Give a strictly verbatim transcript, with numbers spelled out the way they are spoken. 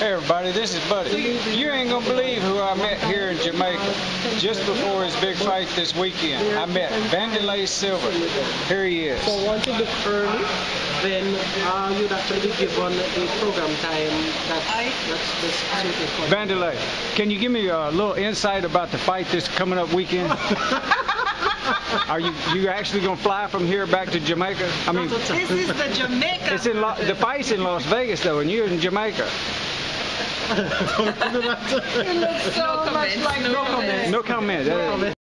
Hey everybody, this is Buddy. You ain't gonna believe who I met here in Jamaica just before his big fight this weekend. I met Silva. Here he is. So once you book early, then uh, you'd actually be given a program time that's, that's, that's suited for you. Vandelay, can you give me a little insight about the fight this coming up weekend? Are you you actually gonna fly from here back to Jamaica? I mean, this is the Jamaica. It's in La the fight's in Las Vegas though, and you're in Jamaica. It looks so No much comments, like no no comments. comments. No comment.